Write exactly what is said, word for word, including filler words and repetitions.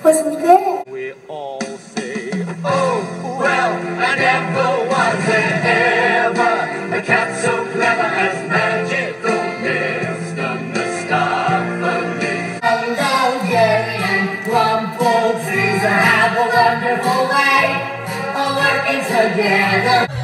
wasn't there. We all say, oh, well, I never was there ever. A cat so clever as magical Mister Mistoffolees. Hello, Jerry and Crumpled Trees have a wonderful way of working together.